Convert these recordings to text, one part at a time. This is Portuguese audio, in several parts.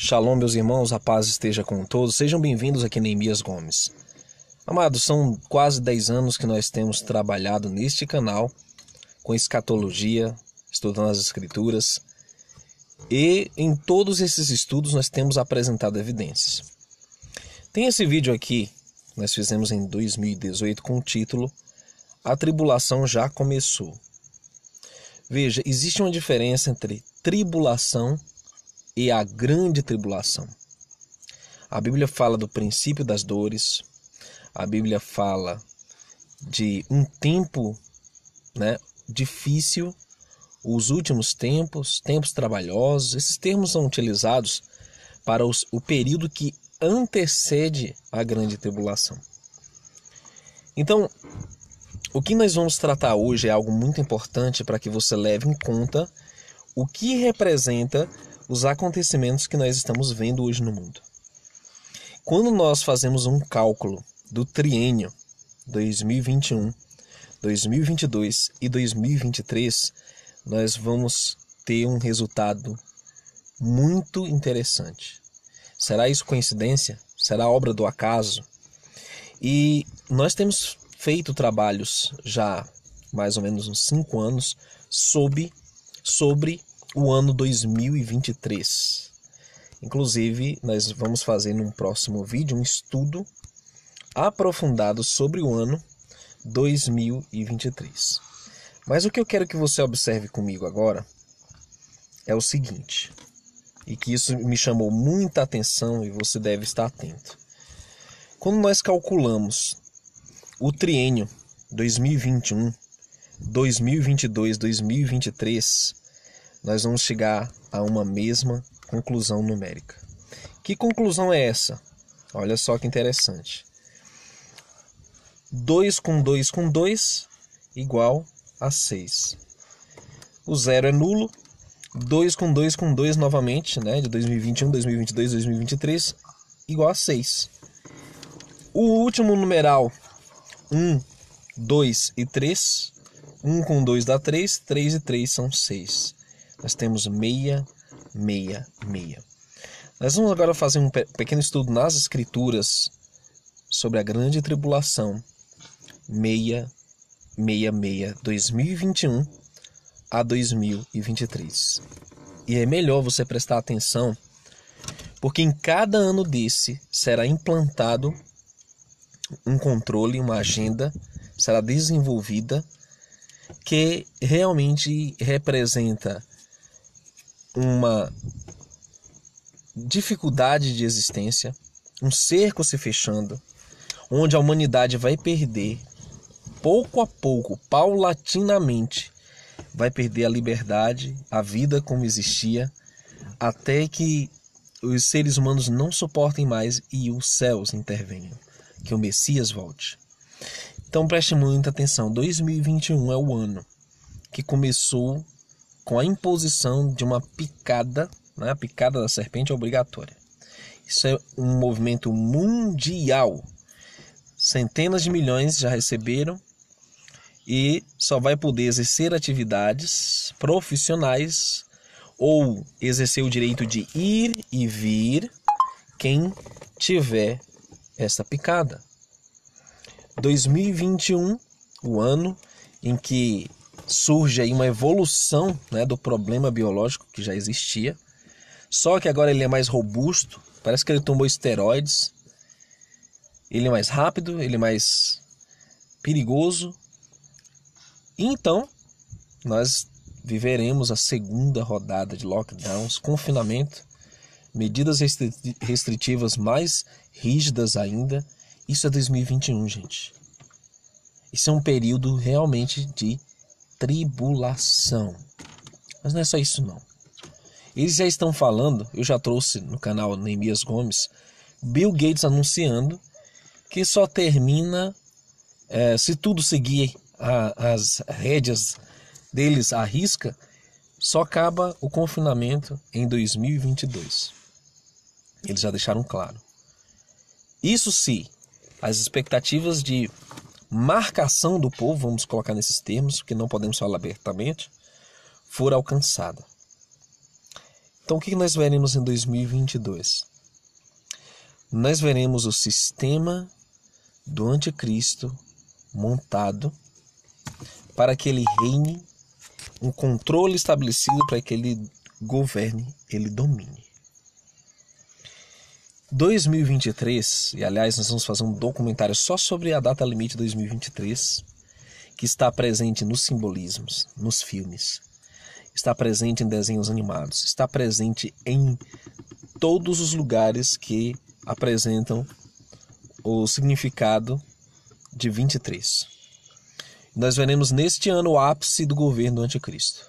Shalom, meus irmãos, a paz esteja com todos. Sejam bem-vindos aqui Neemias Gomes. Amados, são quase 10 anos que nós temos trabalhado neste canal com escatologia, estudando as escrituras. E em todos esses estudos nós temos apresentado evidências. Tem esse vídeo aqui, nós fizemos em 2018 com o título A Tribulação Já Começou. Veja, existe uma diferença entre tribulação e a grande tribulação. A Bíblia fala do princípio das dores, a Bíblia fala de um tempo difícil, os últimos tempos, tempos trabalhosos. Esses termos são utilizados para o período que antecede a grande tribulação. Então, o que nós vamos tratar hoje é algo muito importante para que você leve em conta o que representa os acontecimentos que nós estamos vendo hoje no mundo. Quando nós fazemos um cálculo do triênio 2021, 2022 e 2023, nós vamos ter um resultado muito interessante. Será isso coincidência? Será obra do acaso? E nós temos feito trabalhos já mais ou menos uns 5 anos sobre o ano 2023. Inclusive, nós vamos fazer num próximo vídeo um estudo aprofundado sobre o ano 2023. Mas o que eu quero que você observe comigo agora é o seguinte, e que isso me chamou muita atenção e você deve estar atento. Quando nós calculamos o triênio 2021, 2022, 2023, nós vamos chegar a uma mesma conclusão numérica. Que conclusão é essa? Olha só que interessante. 2 com 2 com 2 igual a 6. O zero é nulo. 2 com 2 com 2 novamente, de 2021, 2022, 2023, igual a 6. O último numeral, 1, 2 e 3. 1 com 2 dá 3, 3 e 3 são 6. Nós temos 6, 6, 6. Nós vamos agora fazer um pequeno estudo nas escrituras sobre a grande tribulação 6, 6, 6, 2021 a 2023. E é melhor você prestar atenção, porque em cada ano desse será implantado um controle, uma agenda, será desenvolvida, que realmente representa uma dificuldade de existência, um cerco se fechando, onde a humanidade vai perder, pouco a pouco, paulatinamente, vai perder a liberdade, a vida como existia, até que os seres humanos não suportem mais e os céus intervenham, que o Messias volte. Então preste muita atenção, 2021 é o ano que começou com a imposição de uma picada, a picada da serpente é obrigatória. Isso é um movimento mundial. Centenas de milhões já receberam e só vai poder exercer atividades profissionais ou exercer o direito de ir e vir quem tiver essa picada. 2021, o ano em que surge aí uma evolução do problema biológico que já existia, só que agora ele é mais robusto, parece que ele tomou esteroides, ele é mais rápido, ele é mais perigoso, e então nós viveremos a segunda rodada de lockdowns, confinamento, medidas restritivas mais rígidas ainda. Isso é 2021, gente. Isso é um período realmente de tribulação. Mas não é só isso não. Eles já estão falando, eu já trouxe no canal Neemias Gomes, Bill Gates anunciando que só termina, se tudo seguir as rédeas deles à risca, só acaba o confinamento em 2022. Eles já deixaram claro. Isso se as expectativas de marcação do povo, vamos colocar nesses termos, que não podemos falar abertamente, for alcançada. Então, o que nós veremos em 2022? Nós veremos o sistema do anticristo montado para que ele reine, um controle estabelecido para que ele governe, ele domine. 2023, e aliás nós vamos fazer um documentário só sobre a data limite 2023, que está presente nos simbolismos, nos filmes, está presente em desenhos animados, está presente em todos os lugares que apresentam o significado de 23. Nós veremos neste ano o ápice do governo do anticristo.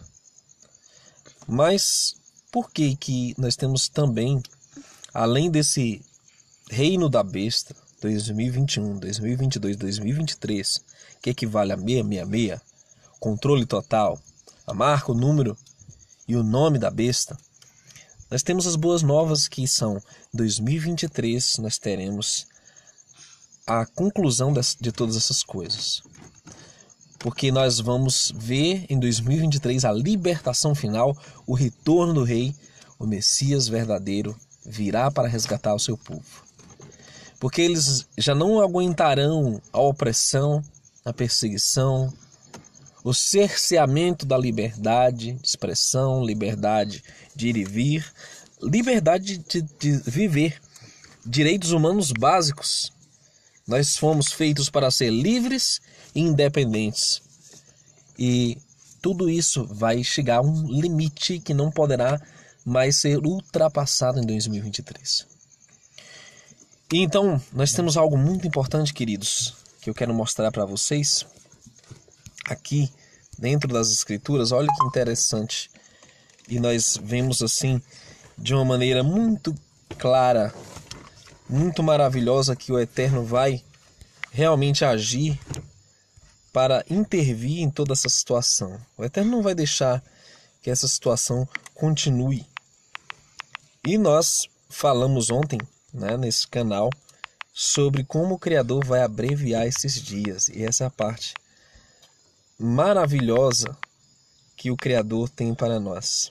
Mas por que nós temos também, além desse reino da besta, 2021, 2022, 2023, que equivale a 666, controle total, a marca, o número e o nome da besta, nós temos as boas novas que são 2023, nós teremos a conclusão de todas essas coisas. Porque nós vamos ver em 2023 a libertação final, o retorno do rei, o Messias verdadeiro virá para resgatar o seu povo. Porque eles já não aguentarão a opressão, a perseguição, o cerceamento da liberdade de expressão, liberdade de ir e vir, liberdade de viver, direitos humanos básicos. Nós fomos feitos para ser livres e independentes. E tudo isso vai chegar a um limite que não poderá mais ser ultrapassado em 2023. E então, nós temos algo muito importante, queridos, que eu quero mostrar para vocês. Aqui, dentro das Escrituras, olha que interessante. E nós vemos assim, de uma maneira muito clara, muito maravilhosa, que o Eterno vai realmente agir para intervir em toda essa situação. O Eterno não vai deixar que essa situação continue. E nós falamos ontem, nesse canal, sobre como o Criador vai abreviar esses dias. E essa é a parte maravilhosa que o Criador tem para nós.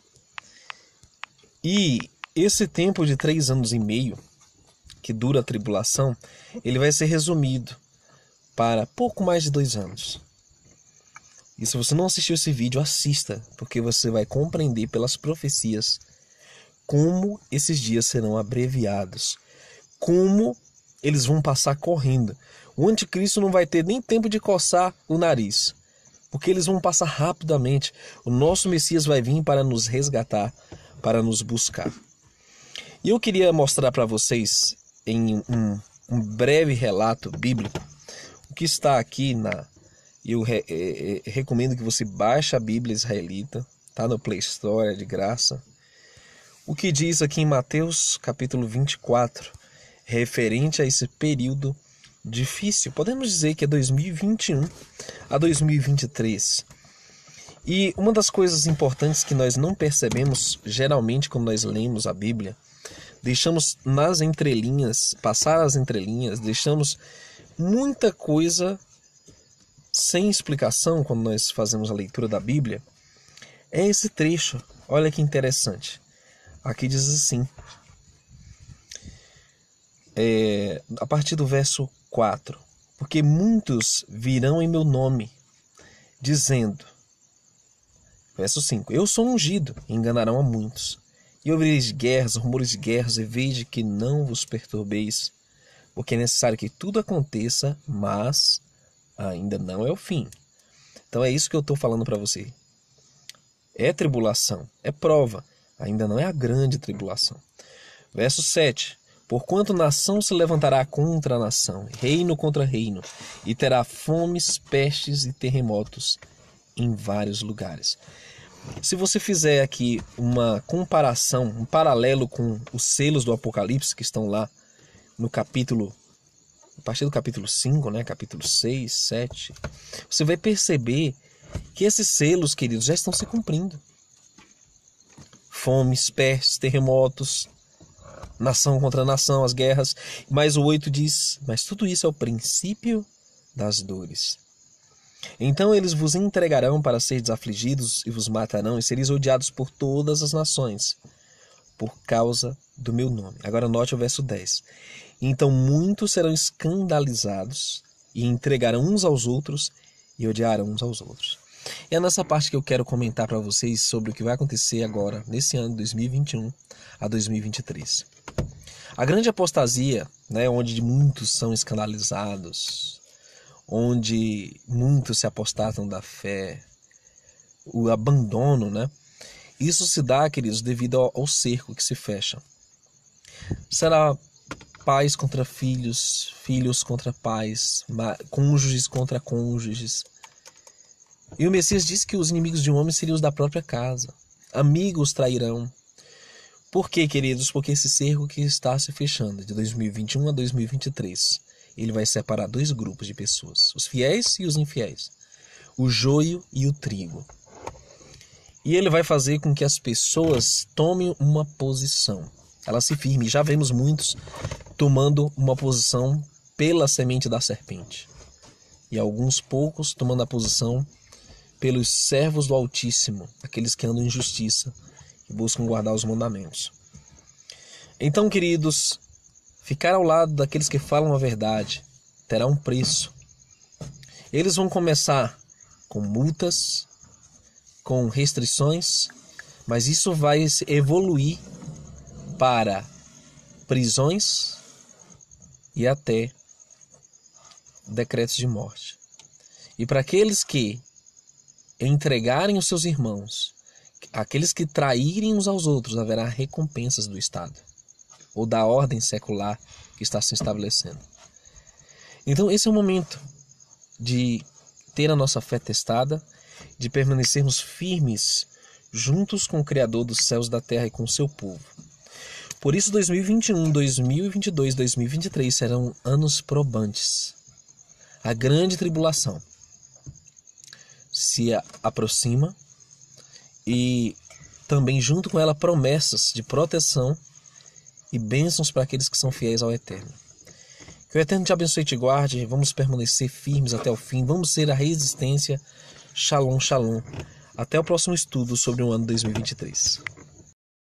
E esse tempo de 3 anos e meio, que dura a tribulação, ele vai ser resumido para pouco mais de 2 anos. E se você não assistiu esse vídeo, assista, porque você vai compreender pelas profecias como esses dias serão abreviados, como eles vão passar correndo. O anticristo não vai ter nem tempo de coçar o nariz, porque eles vão passar rapidamente. O nosso Messias vai vir para nos resgatar, para nos buscar. E eu queria mostrar para vocês em um breve relato bíblico o que está aqui eu recomendo que você baixe a Bíblia Israelita, está no Play Store, é de graça. O que diz aqui em Mateus capítulo 24, referente a esse período difícil, podemos dizer que é 2021 a 2023. E uma das coisas importantes que nós não percebemos, geralmente quando nós lemos a Bíblia, deixamos nas entrelinhas, passar as entrelinhas, deixamos muita coisa sem explicação quando nós fazemos a leitura da Bíblia, é esse trecho. Olha que interessante. Aqui diz assim, a partir do verso 4, porque muitos virão em meu nome, dizendo, verso 5, eu sou ungido, e enganarão a muitos. E ouvireis guerras, rumores de guerras, e veja que não vos perturbeis, porque é necessário que tudo aconteça, mas ainda não é o fim. Então é isso que eu estou falando para você. É tribulação, é prova, ainda não é a grande tribulação. Verso 7, porquanto nação se levantará contra nação, reino contra reino, e terá fomes, pestes e terremotos em vários lugares. Se você fizer aqui uma comparação, um paralelo com os selos do Apocalipse que estão lá no capítulo, a partir do capítulo 5, capítulo 6, 7, você vai perceber que esses selos, queridos, já estão se cumprindo. Fomes, pestes, terremotos, nação contra nação, as guerras. Mas o 8 diz, mas tudo isso é o princípio das dores. Então eles vos entregarão para seres afligidos e vos matarão e sereis odiados por todas as nações, por causa do meu nome. Agora note o verso 10. Então muitos serão escandalizados e entregarão uns aos outros e odiarão uns aos outros. E é nessa parte que eu quero comentar para vocês sobre o que vai acontecer agora, nesse ano 2021 a 2023. A grande apostasia, né, onde muitos são escandalizados, onde muitos se apostatam da fé, o abandono, né? Isso se dá, queridos, devido ao cerco que se fecha. Será pais contra filhos, filhos contra pais, cônjuges contra cônjuges. E o Messias disse que os inimigos de um homem seriam os da própria casa. Amigos trairão. Por quê, queridos? Porque esse cerco que está se fechando de 2021 a 2023, ele vai separar dois grupos de pessoas, os fiéis e os infiéis, o joio e o trigo. E ele vai fazer com que as pessoas tomem uma posição. Elas se firmem. Já vemos muitos tomando uma posição pela semente da serpente. E alguns poucos tomando a posição pelos servos do Altíssimo, aqueles que andam em justiça e buscam guardar os mandamentos. Então, queridos, ficar ao lado daqueles que falam a verdade terá um preço. Eles vão começar com multas, com restrições, mas isso vai evoluir para prisões e até decretos de morte. E para aqueles que entregarem os seus irmãos, aqueles que traírem uns aos outros, haverá recompensas do Estado ou da ordem secular que está se estabelecendo. Então esse é o momento de ter a nossa fé testada, de permanecermos firmes juntos com o Criador dos céus e da terra e com o seu povo. Por isso 2021, 2022, 2023 serão anos probantes. A grande tribulação se aproxima e também junto com ela promessas de proteção e bênçãos para aqueles que são fiéis ao Eterno. Que o Eterno te abençoe e te guarde. Vamos permanecer firmes até o fim. Vamos ser a resistência. Shalom, shalom. Até o próximo estudo sobre o ano 2023.